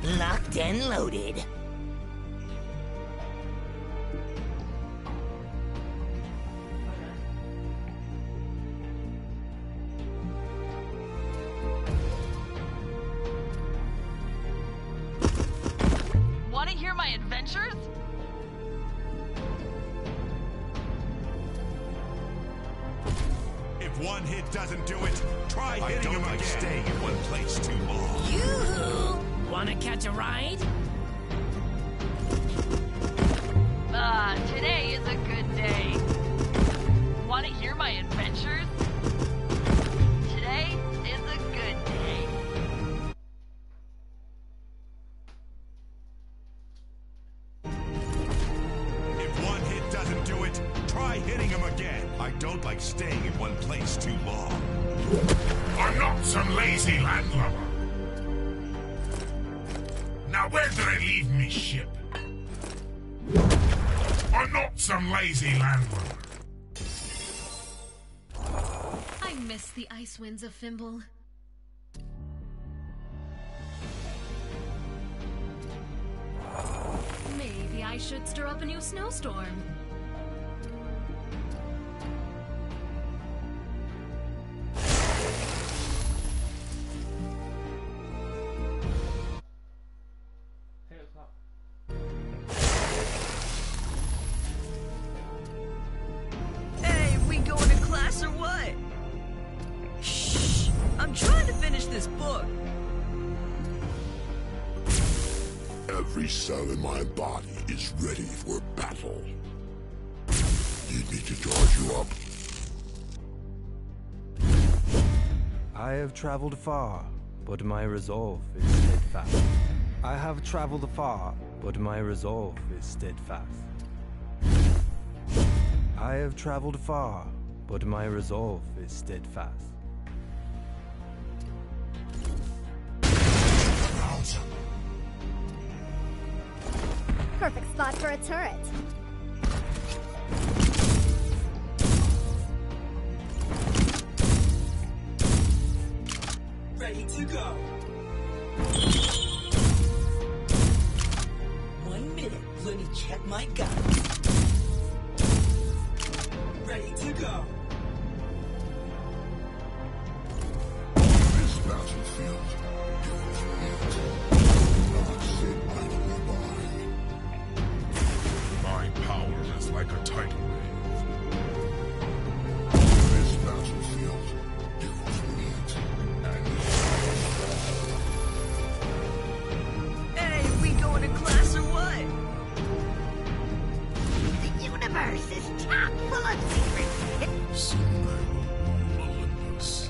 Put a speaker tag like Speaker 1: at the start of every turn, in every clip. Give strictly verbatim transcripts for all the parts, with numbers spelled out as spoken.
Speaker 1: Locked and loaded.
Speaker 2: Want to hear my adventures?
Speaker 3: If one hit doesn't do it, try
Speaker 4: I
Speaker 3: hitting
Speaker 4: don't
Speaker 3: him
Speaker 4: like
Speaker 3: again.
Speaker 4: staying in one place too long.
Speaker 1: You wanna catch a ride?
Speaker 2: Ah, today is a good day. Want to hear my adventures? Today is a good day.
Speaker 3: If one hit doesn't do it, try hitting him again.
Speaker 4: I don't like staying in one place too long.
Speaker 5: I'm not some lazy landlubber. Now where did I leave me ship? I'm not some lazy landlubber.
Speaker 6: I miss the ice winds of Fimble. Maybe I should stir up a new snowstorm.
Speaker 7: Hey, we going to class or what? Shh! I'm trying to finish this book.
Speaker 5: Every cell in my body is ready for battle. Need me to charge you up?
Speaker 8: I have traveled far, but my resolve is steadfast. I have traveled far, but my resolve is steadfast. I have traveled far, but my resolve is steadfast.
Speaker 9: Perfect spot for a turret.
Speaker 7: Ready to go. One minute, let me check my guns. Ready to go.
Speaker 5: This battlefield gives me not sit idly by. My power is like a tidal wave. This battlefield gives meat and
Speaker 7: Hey, we going to class or what?
Speaker 1: The universe is chock full of secrets.
Speaker 5: soon I will rule Olympus.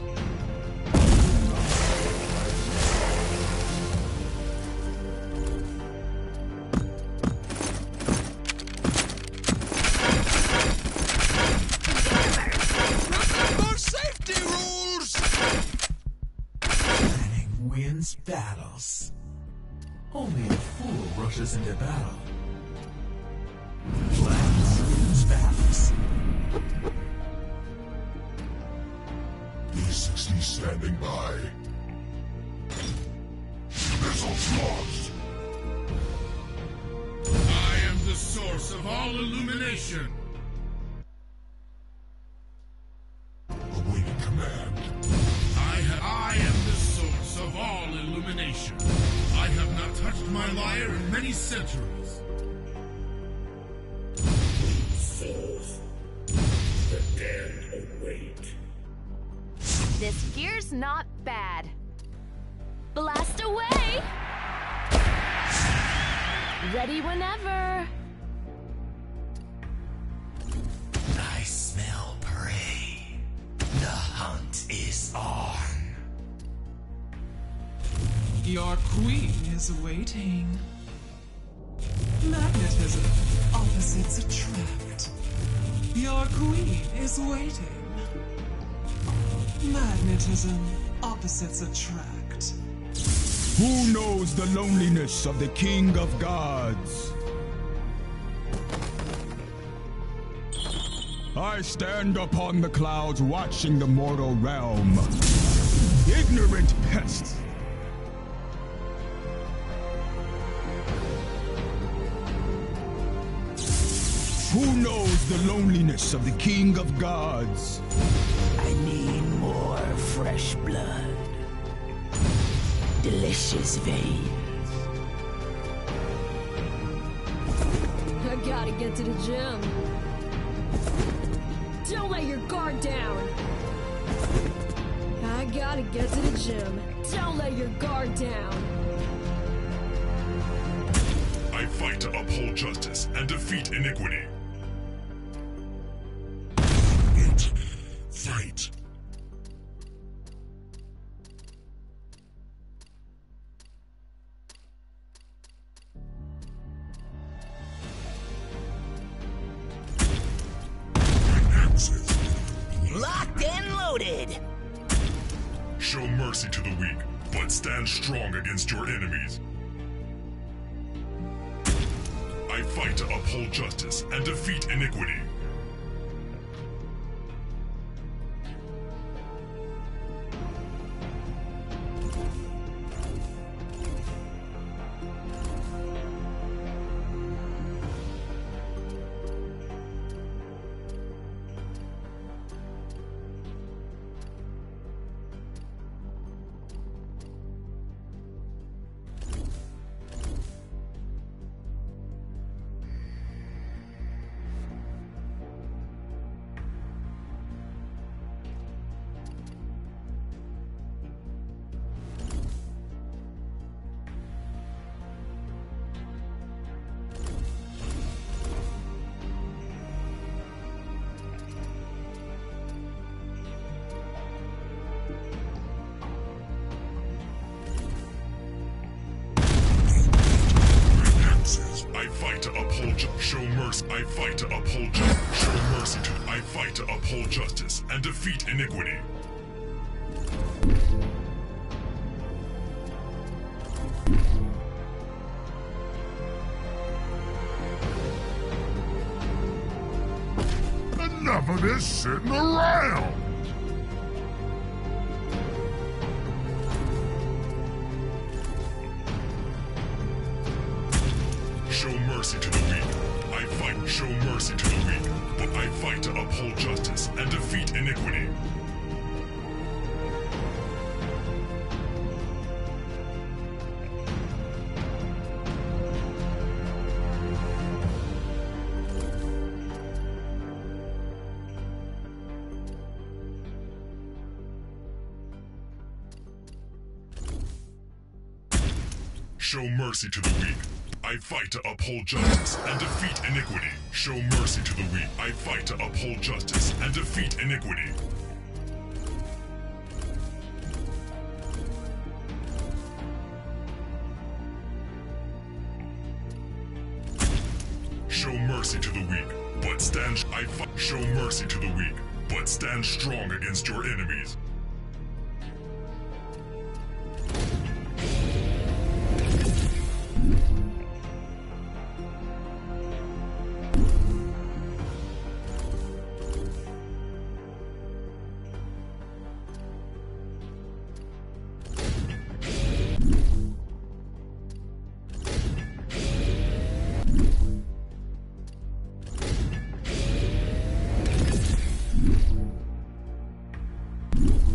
Speaker 4: More safety rules!
Speaker 10: Planning wins battles. Only a fool rushes into battle. Plans wins battles.
Speaker 5: B sixty standing by. Missiles launched.
Speaker 11: I am the source of all illumination.
Speaker 5: Awaiting command.
Speaker 11: I, ha I am the source of all illumination. I have not touched my lyre in many centuries.
Speaker 5: Souls. The dead await.
Speaker 6: This gear's not bad. Blast away! Ready whenever.
Speaker 10: I smell prey. The hunt is on.
Speaker 12: Your queen is waiting. Magnetism. Opposites attract. Your queen is waiting. Magnetism. Opposites attract.
Speaker 13: Who knows the loneliness of the King of Gods? I stand upon the clouds watching the mortal realm. Ignorant pests! Who knows the loneliness of the King of Gods?
Speaker 14: I need more fresh blood. Delicious veins.
Speaker 6: I gotta get to the gym. Don't let your guard down. I gotta get to the gym. Don't let your guard down.
Speaker 4: I fight to uphold justice and defeat iniquity. Fight.
Speaker 14: Locked and loaded.
Speaker 4: Show mercy to the weak, but stand strong against your enemies. I fight to uphold justice and defeat iniquity. I fight to uphold ju- show mercy. I fight to uphold justice. Show mercy to. I fight to uphold justice and defeat iniquity.
Speaker 3: Enough of this sitting around!
Speaker 4: Show mercy to the weak. I fight. Show mercy to the weak, but I fight to uphold justice and defeat iniquity. Show mercy to the weak. I fight to uphold justice and defeat iniquity. Show mercy to the weak. I fight to uphold justice and defeat iniquity. Show mercy to the weak, but stand. I fight. Show mercy to the weak, but stand strong against your enemies.
Speaker 14: You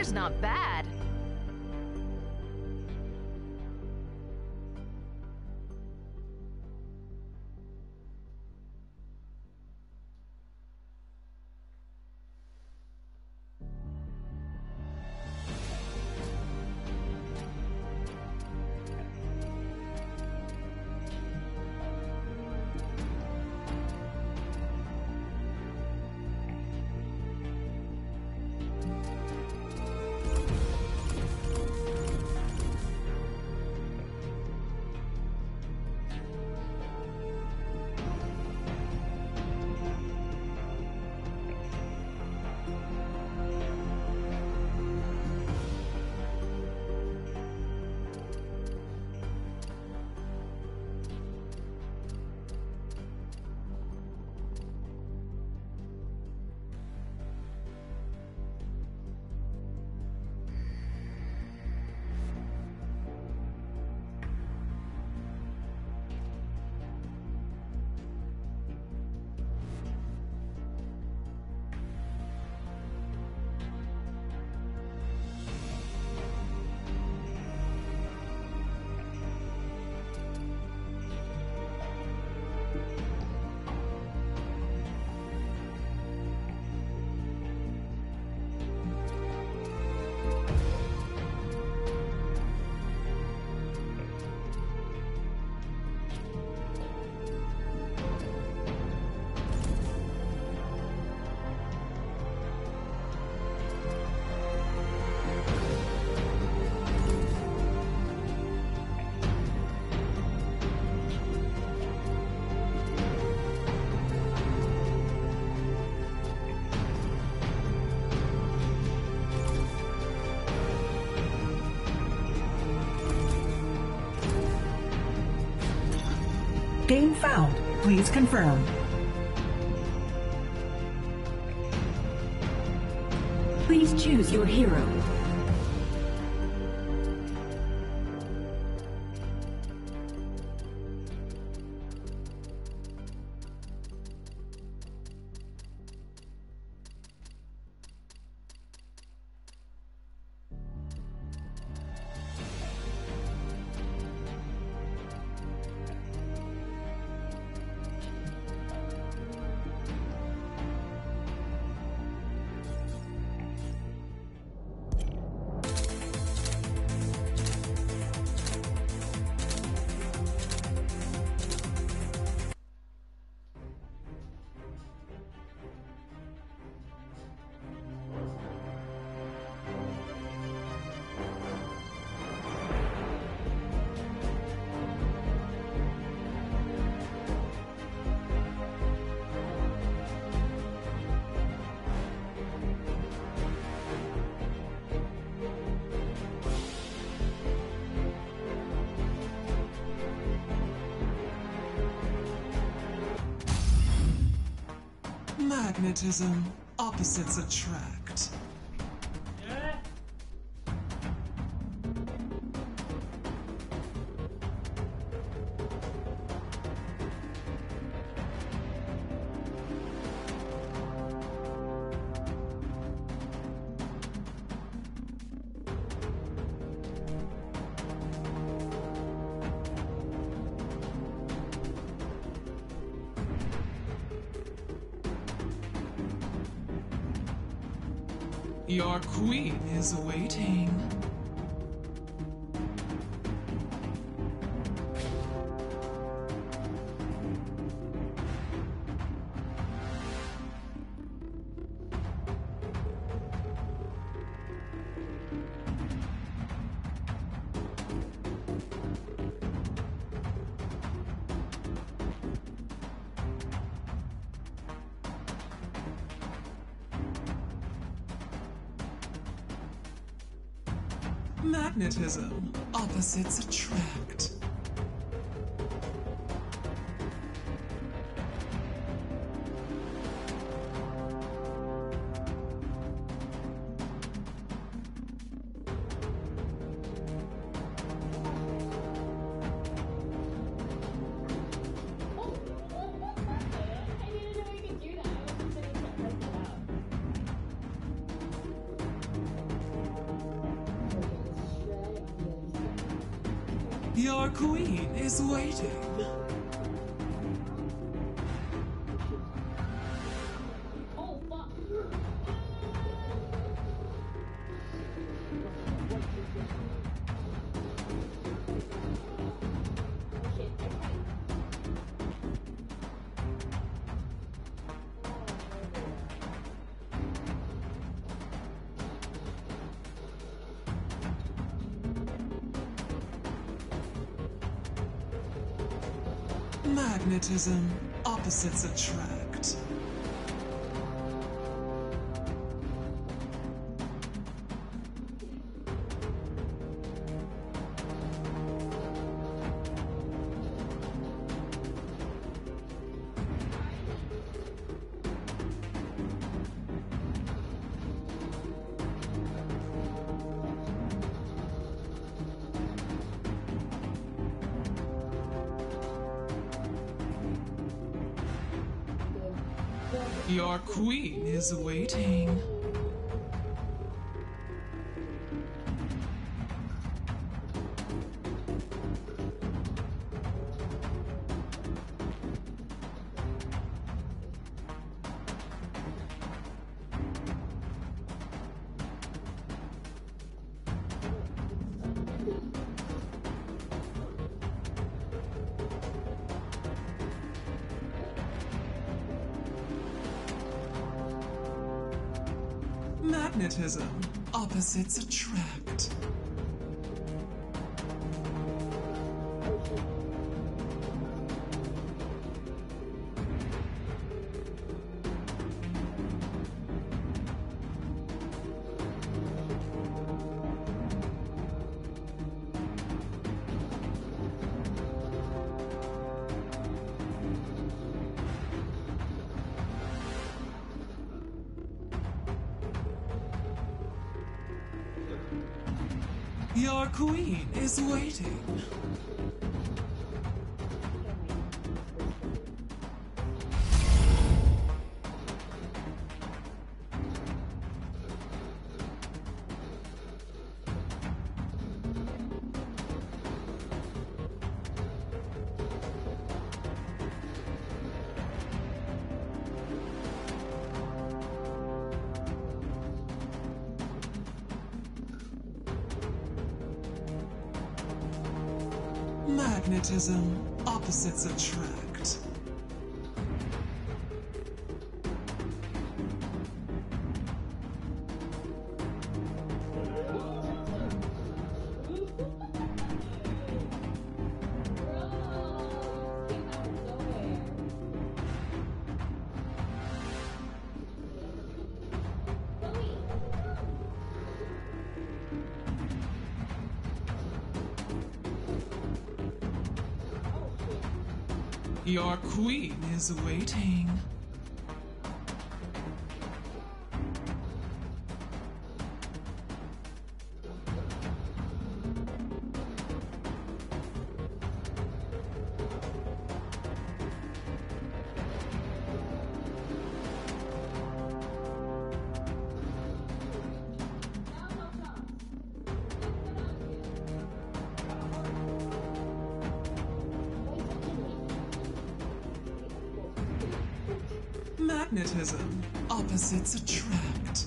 Speaker 2: weather's not bad.
Speaker 15: Game found. Please confirm. Please choose your hero.
Speaker 12: Magnetism. Opposites attract. Your queen is waiting. Magnetism. Opposites attract. Your queen is waiting. Magnetism. Opposites attract. Your queen is waiting. Magnetism. Opposites attract. Your queen is waiting. Magnetism. Opposites attract. Your queen is waiting. Magnetism. Opposites attract.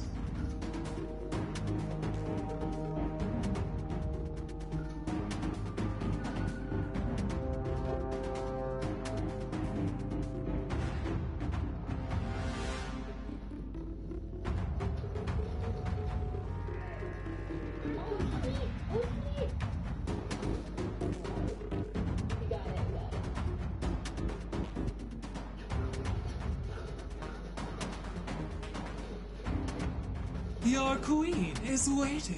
Speaker 12: Your queen is waiting.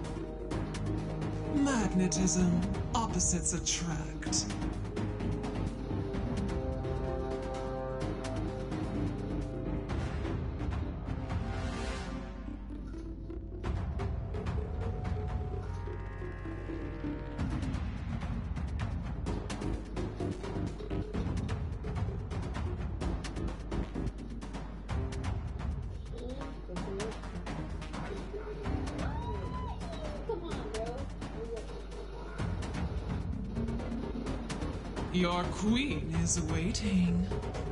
Speaker 12: Magnetism. Opposites attract. Your queen is waiting.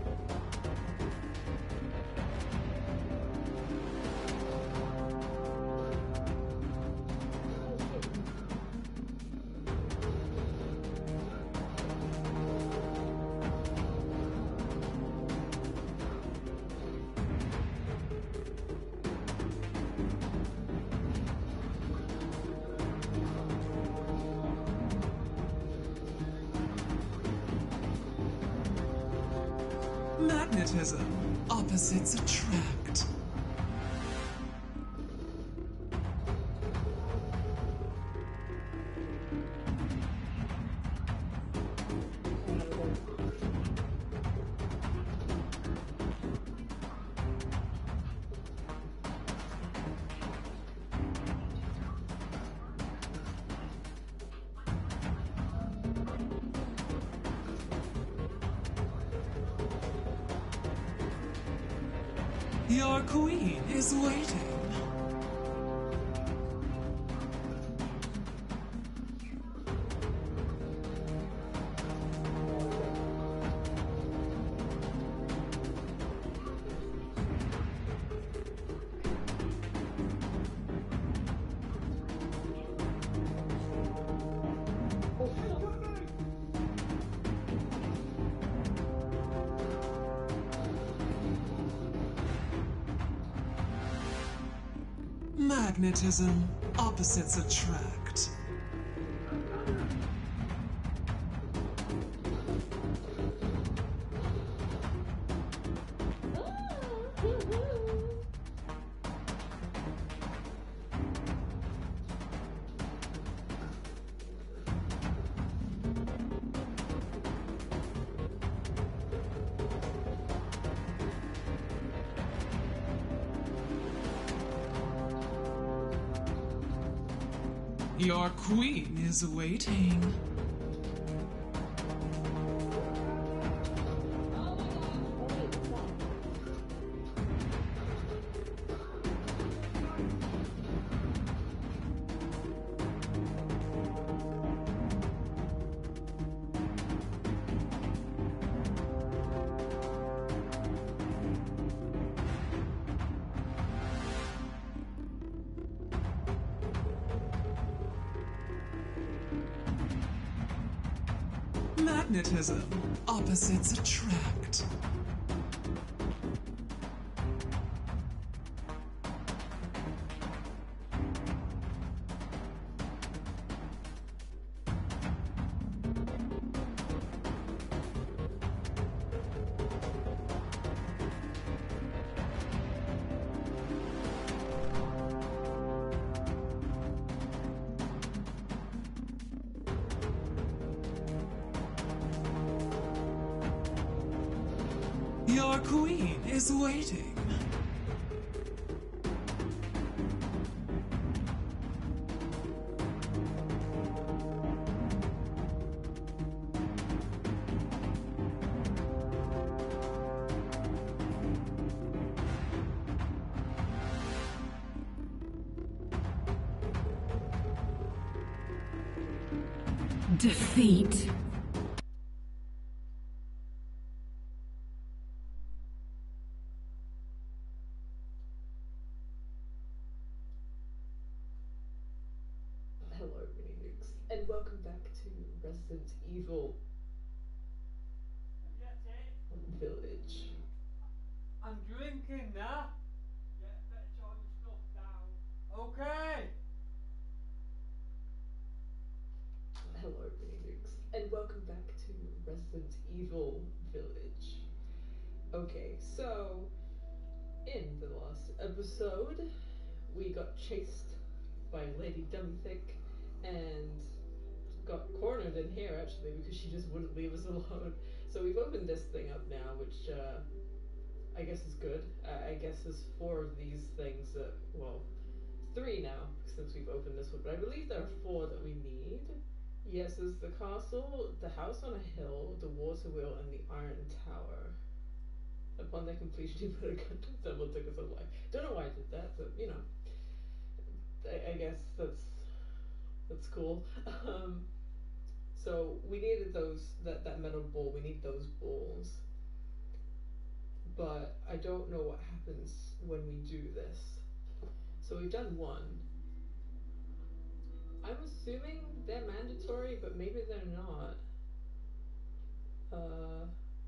Speaker 12: Magnetism. Opposites attract. Your queen is waiting. Magnetism. Opposites attract. Your queen is waiting. Magnetism. Opposites attract. Your queen is waiting.
Speaker 15: Defeat.
Speaker 16: Hello, mini nukes, and welcome back to Resident Evil Village.
Speaker 17: I'm drinking now. Yeah, better try your stuff down. Okay.
Speaker 16: Hello, mini nukes, and welcome back to Resident Evil Village. Okay, so in the last episode, we got chased by Lady Dumbthick and got cornered in here actually because she just wouldn't leave us alone. So we've opened this thing up now, which uh, I guess is good. Uh, I guess there's four of these things that, well, three now since we've opened this one, but I believe there are four that we need. Yes, there's the castle, the house on a hill, the water wheel, and the iron tower. Upon their completion, you put a gun to someone took us away. Don't know why I did that, but you know, I, I guess that's that's cool. Um, So we needed those, that, that metal ball, we need those balls. But I don't know what happens when we do this. So we've done one. I'm assuming they're mandatory, but maybe they're not. Uh,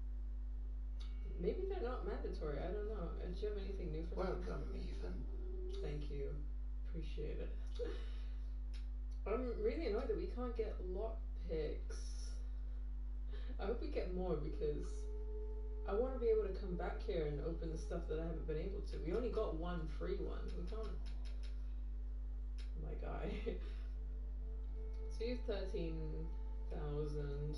Speaker 16: maybe they're not mandatory, I don't know. Uh, Do you have anything new for me?
Speaker 18: Welcome, Ethan.
Speaker 16: Thank you. Appreciate it. I'm really annoyed that we can't get lockpicks. I hope we get more because I want to be able to come back here and open the stuff that I haven't been able to. We only got one free one. We can't. My guy. So you have thirteen thousand.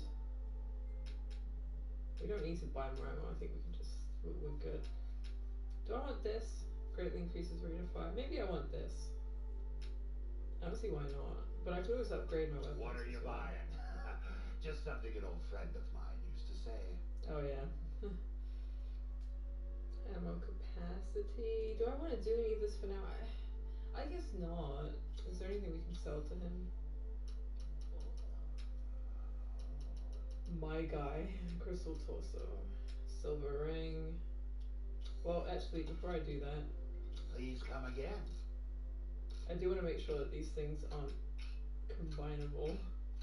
Speaker 16: We don't need to buy more ammo. I think we can just. We're, we're good. Do I want this? Greatly increases rate of fire. Maybe I want this. I don't see why not. But I could always upgrade my weapons.
Speaker 18: What are you
Speaker 16: well.
Speaker 18: buying? Just something an old friend of mine used to say.
Speaker 16: Oh yeah. Ammo capacity. Do I want to do any of this for now? I, I guess not. Is there anything we can sell to him? My guy. Crystal torso. Silver ring. Well, actually, before I do that,
Speaker 18: Please come again.
Speaker 16: I do want to make sure that these things aren't combinable.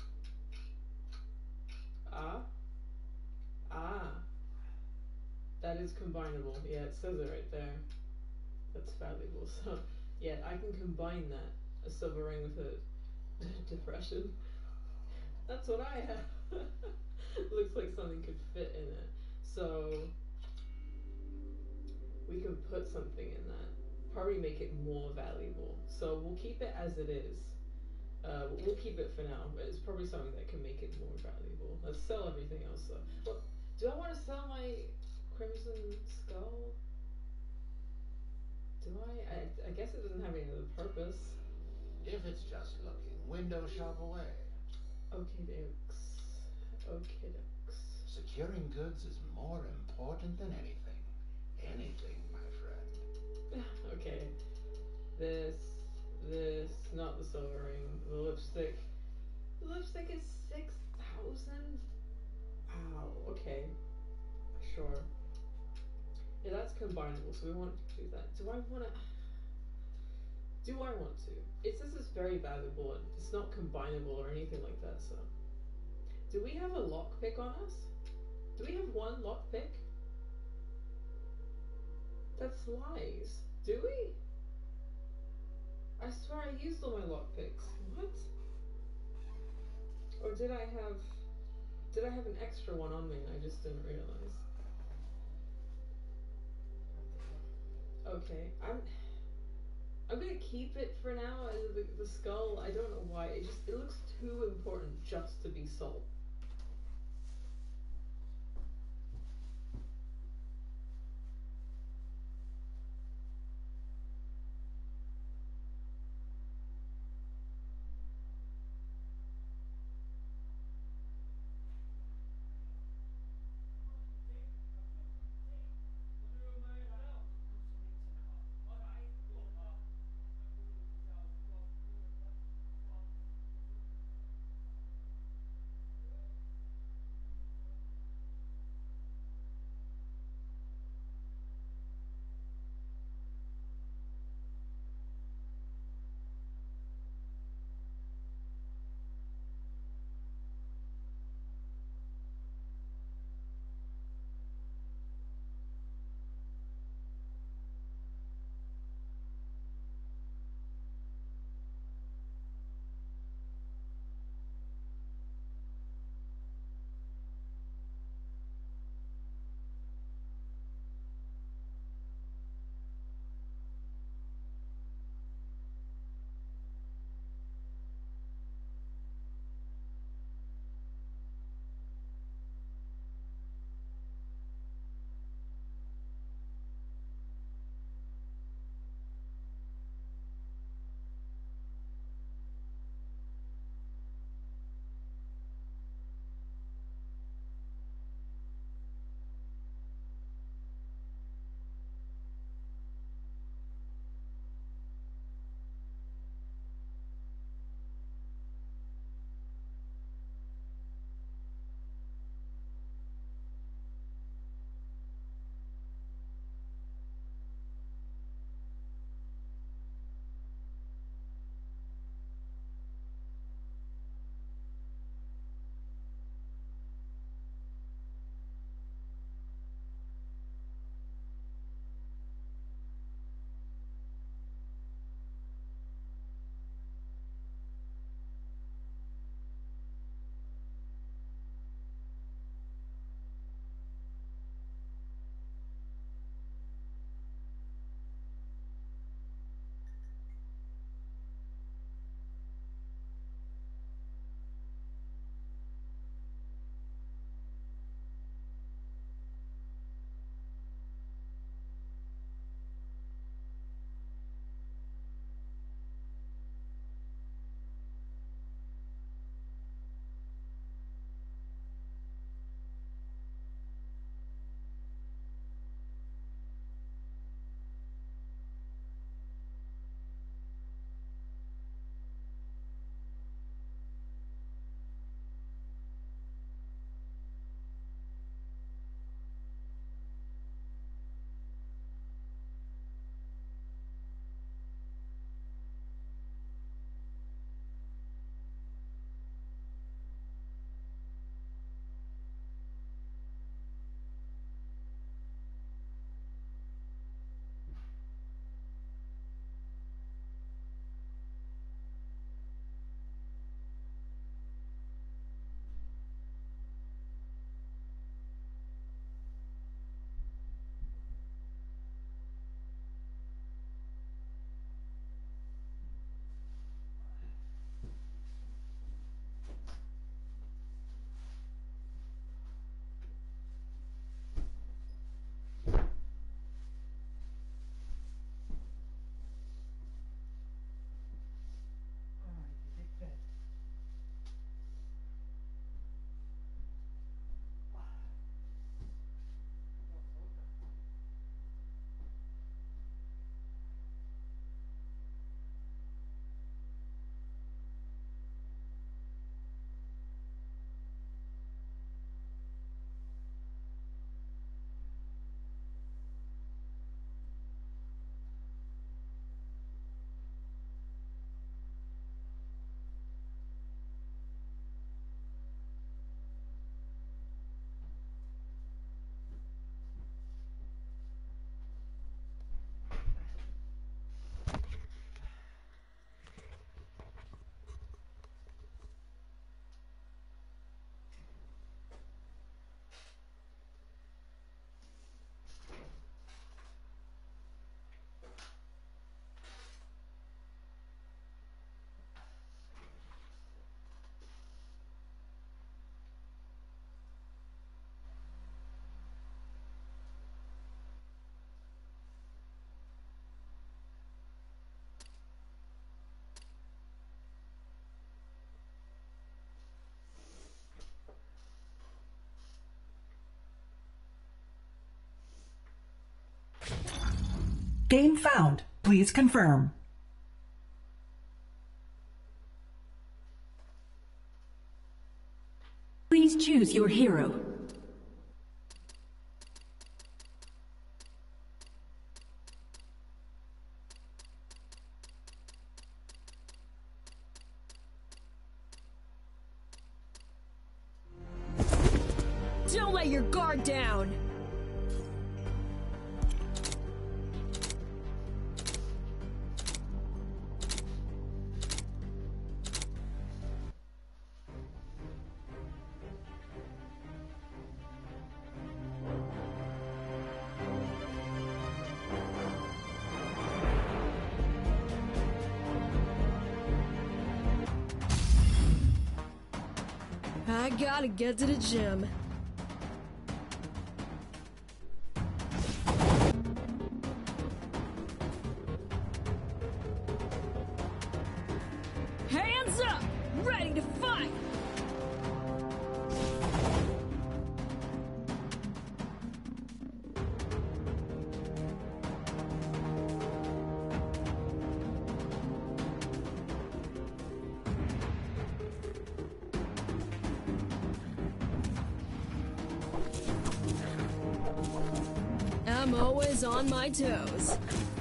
Speaker 16: Ah. Ah. That is combinable. Yeah, it says it right there. That's valuable. So, yeah, I can combine that. A silver ring with a depression. That's what I have. Looks like something could fit in it. So, we can put something in that. Probably make it more valuable. So, we'll keep it as it is. Uh, we'll keep it for now, but it's probably something that can make it more valuable. Let's sell everything else though. Well, do I want to sell my Crimson Skull? Do I? I? I guess it doesn't have any other purpose.
Speaker 18: If it's just looking, window shop away.
Speaker 16: Okay, dokes. Okay, dokes.
Speaker 18: Securing goods is more important than anything. Anything, my friend.
Speaker 16: Okay. This, this, not the silver ring. The lipstick. The lipstick is six thousand? Wow, okay. Sure. Yeah, that's combinable, so we want to do that. Do I want to... Do I want to? It says it's very valuable and it's not combinable or anything like that, so... Do we have a lockpick on us? Do we have one lockpick? That's lies. Do we? I swear I used all my lockpicks. What? Or did I have... Did I have an extra one on me and I just didn't realize? Okay, I'm... I'm gonna keep it for now as the, the skull. I don't know why. It just... It looks too important just to be sold.
Speaker 19: Game found. Please confirm.
Speaker 15: Please choose your hero.
Speaker 6: Don't let your guard down! I gotta get to the gym. Hands up! Ready to fight! I'm always on my toes.